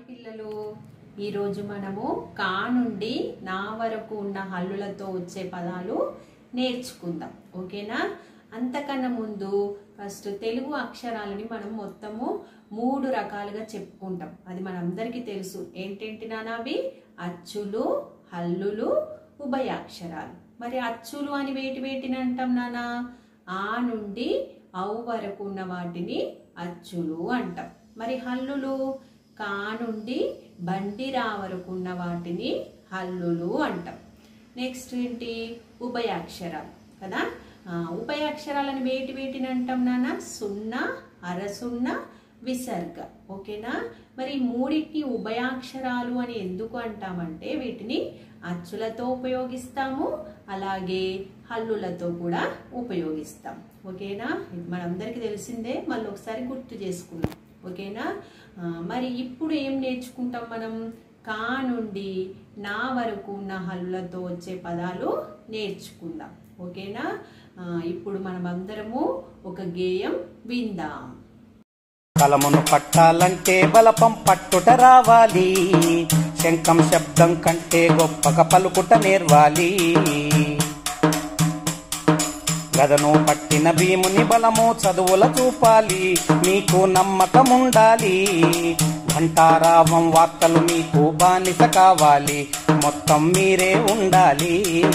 పిల్లలు ఈ రోజు మనము కా నుండి నా వరకు ఉన్న హల్లులతో వచ్చే పదాలు నేర్చుకుందాం. ఓకేనా? అంతకన్నా ముందు ఫస్ట్ తెలుగు అక్షరాలని మనం మొత్తము 3 రకాలుగా చెప్పుకుంటాం. అది మనందరికీ తెలుసు. ఏంటేంటి నాన్న అవి? అచ్చులు, హల్లులు, ఉభయాక్షరాలు. మరి అచ్చులు అని వేటిని అంటాం నాన్న? ఆ నుండి ఔ వరకు ఉన్న వాటిని అచ్చులు అంటాం. మరి హల్లులు కా నుండి బండిరా వరకు ఉన్న వాటిని హల్లులు అంటాం. నెక్స్ట్ ఏంటి? ఉభయాక్షరాలు కదా. ఉభయాక్షరాలను వేటిని అంటాం నాన్న? సున్న, అరసున్న, విసర్గ. ఓకేనా? మరి మూడింటిని ఉభయాక్షరాలు అని ఎందుకు అంటామంటే వీటిని అచ్చులతో ఉపయోగిస్తాము, అలాగే హల్లులతో కూడా ఉపయోగిస్తాం. ఓకేనా? మనందరికీ తెలిసిందే, మళ్ళీ ఒకసారి గుర్తు చేసుకుందాం. ఓకేనా? మరి ఇప్పుడు ఏం నేర్చుకుంటాం మనం? కా నుండి నా వరకు ఉన్న హల్లులతో వచ్చే పదాలు నేర్చుకుందాం. ఓకేనా? ఇప్పుడు మనం అందరము ఒక గేయం విందాం. కలమును పట్టాలంటే బలపం పట్టుట రావాలి, శంఖం శబ్దం కంటే గొప్పగా పలుకుట నేర్వాలి. గదను పట్టిన భీముని బలము చదువుల చూపాలి, మీకు నమ్మకం ఉండాలి. ఘంటారావం వార్తలు మీకు బానిస కావాలి, మొత్తం మీరే ఉండాలి.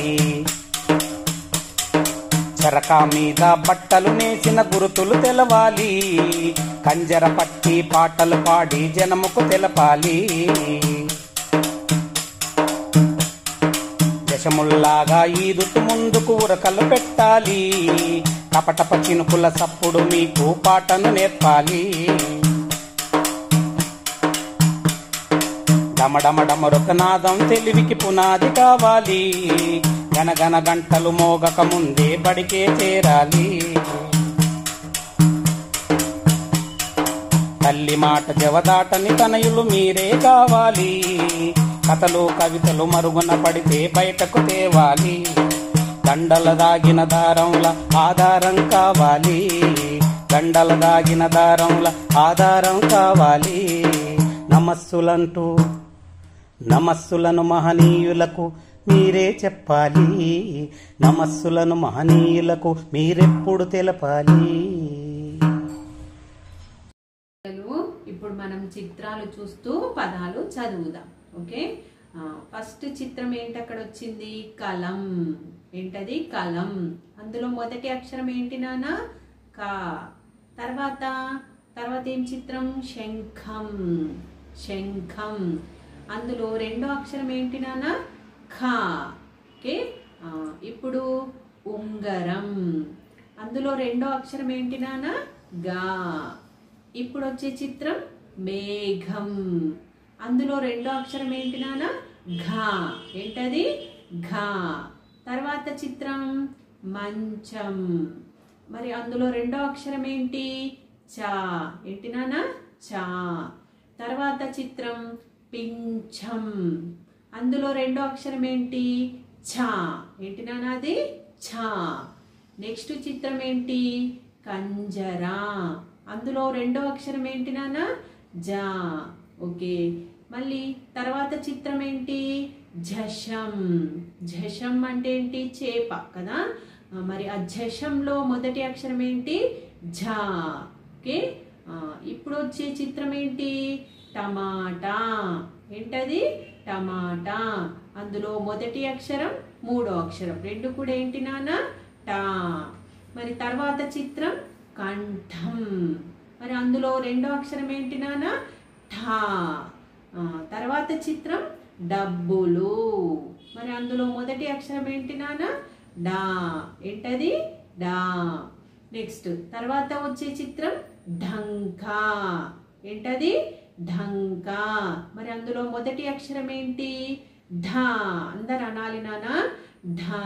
చరకా మీద బట్టలు నేసిన గురుతులు తెలవాలి, కంజర పట్టి పాటలు పాడి జనముకు తెలపాలి. దశముల్లాగా ఈదుతూ ముందుకు ఉరకలు పెట్టాలి, టపటప చినుకుల సప్పుడు మీకు పాటను నేర్పాలి. డమడమడమరొక నాదం తెలివికి పునాది కావాలి, గనగన గంటలు మోగక ముందే బడికే చేరాలి. తల్లి మాట జవదాటని తనయులు మీరే కావాలి, కథలు కవితలు మరుగున పడితే బయటకు తేవాలి. దండల దాగిన దారంల ఆధారం కావాలి, దండల దాగిన దారంల ఆధారం కావాలి. నమస్సులంటూ నమస్సులను మహనీయులకు మీరే చెప్పాలి, నమస్సులను మహనీయులకు మీరెప్పుడు తెలపాలి. ఇప్పుడు మనం చిత్రాలు చూస్తూ పదాలు చదువుదాం. ఓకే? ఫస్ట్ చిత్రం ఏంటి అక్కడ వచ్చింది? కలం. ఏంటది? కలం. అందులో మొదటి అక్షరం ఏంటి నాన్న? కా. తర్వాత ఏం చిత్రం? శంఖం. శంఖం. అందులో రెండో అక్షరం ఏంటి నాన్న? ఖా. ఓకే? ఇప్పుడు ఉంగరం. అందులో రెండో అక్షరం ఏంటి నాన్న? గా. ఇప్పుడు వచ్చే చిత్రం మేఘం. అందులో రెండో అక్షరం ఏంటి నాన్న? ఘా. ఏంటది? ఘా. తర్వాత చిత్రం మంచం. మరి అందులో రెండో అక్షరం ఏంటి? చా. ఏంటి నాన్న? చా. తర్వాత చిత్రం పింఛం. అందులో రెండో అక్షరం ఏంటి? ఛా. ఏంటి నాన్న? అది ఛా. నెక్స్ట్ చిత్రం ఏంటి? కంజరా. అందులో రెండో అక్షరం ఏంటి నాన్న? జా. ఓకే. మళ్ళీ తర్వాత చిత్రం ఏంటి? ఝషం. ఝషం అంటే ఏంటి? చేప కదా. మరి ఆ ఝషంలో మొదటి అక్షరం ఏంటి? ఝా. ఓకే. ఇప్పుడు వచ్చే చిత్రం ఏంటి? టమాటా. ఏంటది? టమాటా. అందులో మొదటి అక్షరం మూడో అక్షరం రెండు కూడా ఏంటి నాన్న? టా. మరి తర్వాత చిత్రం కంఠం. మరి అందులో రెండో అక్షరం ఏంటి నాన్న? ఠా. తర్వాత చిత్రం డబ్బులు. మరి అందులో మొదటి అక్షరం ఏంటి నాన్న? డా. ఏంటది? డా. నెక్స్ట్ తర్వాత వచ్చే చిత్రం ఢంకా. ఏంటది? ఢంకా. మరి అందులో మొదటి అక్షరం ఏంటి? ఢా. అందరు అనాలి నాన్న. ఢా.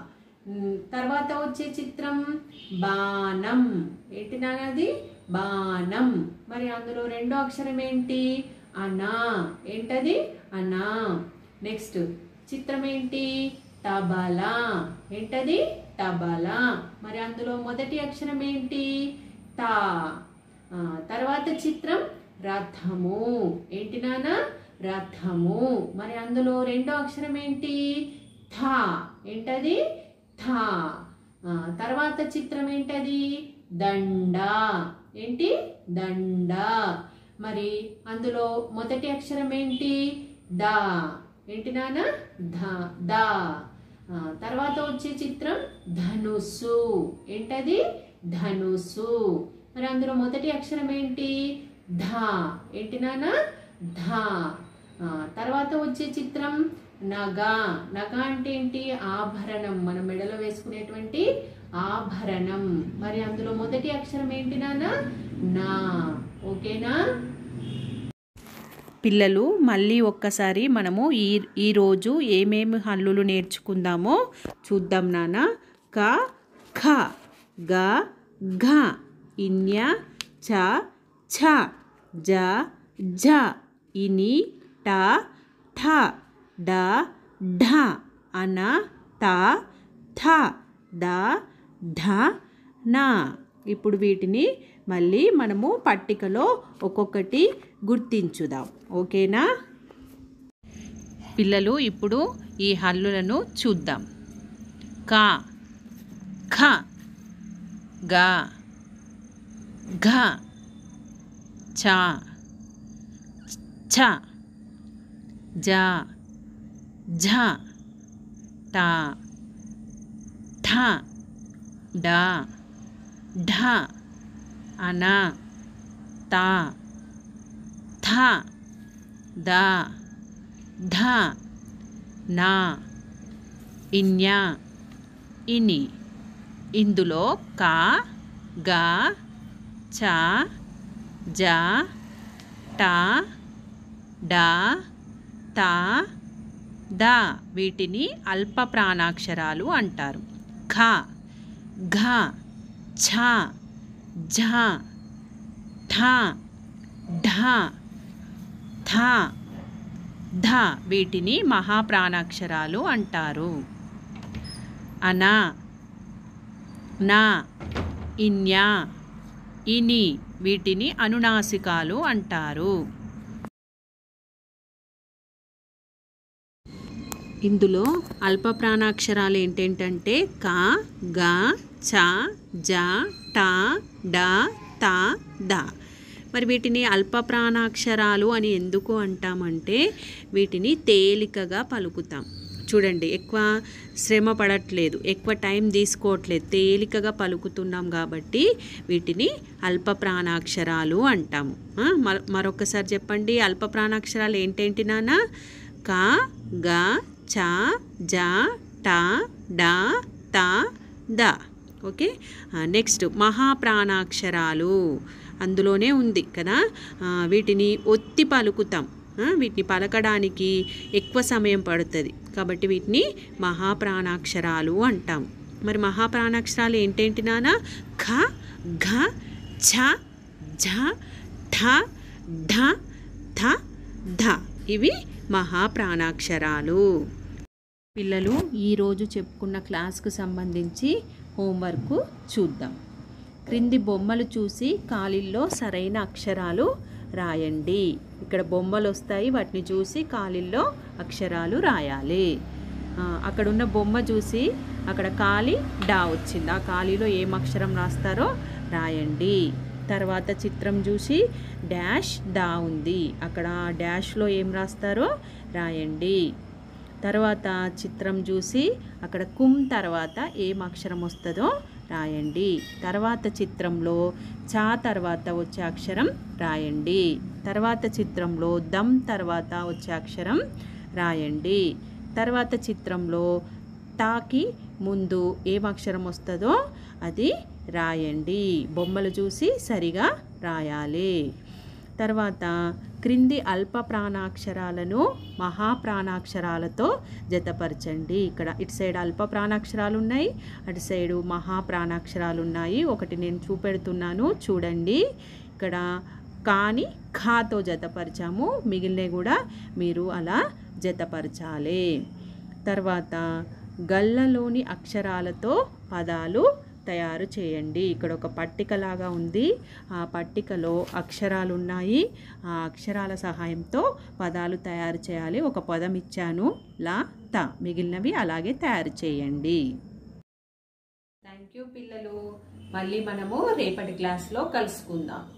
తర్వాత వచ్చే చిత్రం బాణం. ఏంటి నాన్న? అది బాణం. మరి అందులో రెండో అక్షరం ఏంటి? అనా. ఏంటది? అనా. నెక్స్ట్ చిత్రం ఏంటి? తబలా. ఏంటది? తబలా. మరి అందులో మొదటి అక్షరం ఏంటి? తా. తర్వాత చిత్రం రథము. ఏంటి నాన్న? రథము. మరి అందులో రెండో అక్షరం ఏంటి? థ. ఏంటది? థ. తర్వాత చిత్రం ఏంటది? దండ. ఏంటి? దండ. మరి అందులో మొదటి అక్షరం ఏంటి? ద. ఏంటి నాన్న? ద. తర్వాత వచ్చే చిత్రం ధనుసు. ఏంటది? ధనుసు. మరి అందులో మొదటి అక్షరం ఏంటి? ధ. ఏంటి నాన్న? ధ. తర్వాత వచ్చే చిత్రం నగ. నగ అంటే ఏంటి? ఆభరణం, మనం మెడలో వేసుకునేటువంటి ఆభరణం. మరి అందులో మొదటి అక్షరం ఏంటి నాన్న? నా. ఓకేనా పిల్లలు? మళ్ళీ ఒక్కసారి మనము ఈరోజు ఏమేమి హల్లులు నేర్చుకుందామో చూద్దాం నాన్న. క, ఖ, గ, ఘ, ఇన్య, చ, ఛ, జ, ఝ, ఇని, ట, ఠ, డ, ఢ, అన, త, థ, ద, ఢ, న. ఇప్పుడు వీటిని మళ్ళీ మనము పట్టికలో ఒక్కొక్కటి గుర్తించుదాం. ఓకేనా పిల్లలు? ఇప్పుడు ఈ హల్లులను చూద్దాం. క, ఖ, గ, ఘ, చ, ఛ, జ, ఝ, ట, ఠ, డ, ఢ, అన, త, థ, ద, ధ, న, ఇన్య, ఇని. ఇందులో క, గ, చ, జ, ట, డ, త, ద వీటిని అల్ప ప్రాణాక్షరాలు అంటారు. ఖ, ఘ, ఛ, ఝ, ఠ, ఢ, థ, ధ వీటిని మహాప్రాణాక్షరాలు అంటారు. అన, న, ఇన్య, ఇని వీటిని అనునాసికాలు అంటారు. ఇందులో అల్ప ప్రాణాక్షరాలు ఏంటంటే క, గ, చ, జ, ట, డ, త, ద. మరి వీటిని అల్ప ప్రాణాక్షరాలు అని ఎందుకు అంటామంటే వీటిని తేలికగా పలుకుతాం. చూడండి, ఎక్కువ శ్రమ పడట్లేదు, ఎక్కువ టైం తీసుకోవట్లేదు, తేలికగా పలుకుతున్నాం కాబట్టి వీటిని అల్ప ప్రాణాక్షరాలు అంటాము. మరొకసారి చెప్పండి, అల్ప ప్రాణాక్షరాలు ఏంటేంటి నాన్న? క, గ, చ, జ, ట, డ, త, ద. Okay, next మహాప్రాణాక్షరాలు. అందులోనే ఉంది కదా, వీటిని ఒత్తి పలుకుతాం. వీటిని పలకడానికి ఎక్కువ సమయం పడుతుంది కాబట్టి వీటిని మహాప్రాణాక్షరాలు అంటాం. మరి మహాప్రాణాక్షరాలు ఏంటేంటి నాన్న? ఖ, ఘ, ఛ, ఝ, ఠ, ఢ, థ, ధ ఇవి మహాప్రాణాక్షరాలు. పిల్లలు, ఈరోజు చెప్పుకున్న క్లాస్కు సంబంధించి హోంవర్క్ చూద్దాం. క్రింది బొమ్మలు చూసి ఖాళీల్లో సరైన అక్షరాలు రాయండి. ఇక్కడ బొమ్మలు వస్తాయి, వాటిని చూసి ఖాళీల్లో అక్షరాలు రాయాలి. అక్కడ ఉన్న బొమ్మ చూసి అక్కడ ఖాళీ డా వచ్చింది, ఆ ఖాళీలో ఏం అక్షరం రాస్తారో రాయండి. తర్వాత చిత్రం చూసి డాష్ దా ఉంది, అక్కడ డాష్లో ఏం రాస్తారో రాయండి. తర్వాత చిత్రం చూసి అక్కడ కుమ్ తర్వాత ఏం అక్షరం వస్తుందో రాయండి. తర్వాత చిత్రంలో చా తర్వాత వచ్చే అక్షరం రాయండి. తర్వాత చిత్రంలో దమ్ తర్వాత వచ్చే అక్షరం రాయండి. తర్వాత చిత్రంలో తాకి ముందు ఏం అక్షరం వస్తుందో అది రాయండి. బొమ్మలు చూసి సరిగా రాయాలి. తర్వాత క్రింది అల్ప ప్రాణాక్షరాలను మహాప్రాణాక్షరాలతో జతపరచండి. ఇక్కడ ఇటు సైడ్ అల్ప ప్రాణాక్షరాలు ఉన్నాయి, అటు సైడు మహాప్రాణాక్షరాలు ఉన్నాయి. ఒకటి నేను చూపెడుతున్నాను చూడండి. ఇక్కడ కాని ఖాతో జతపరిచాము, మిగిలినవి కూడా మీరు అలా జతపరచాలి. తర్వాత గళ్ళలోని అక్షరాలతో పదాలు తయారు చేయండి. ఇక్కడ ఒక పట్టిక లాగా ఉంది. ఆ పట్టికలో అక్షరాలు ఉన్నాయి. ఆ అక్షరాల సహాయంతో పదాలు తయారు చేయాలి. ఒక పదం ఇచ్చాను, లా త. మిగిలినవి అలాగే తయారు చేయండి. థ్యాంక్ యూ పిల్లలు. మళ్ళీ మనము రేపటి క్లాస్లో కలుసుకుందాం.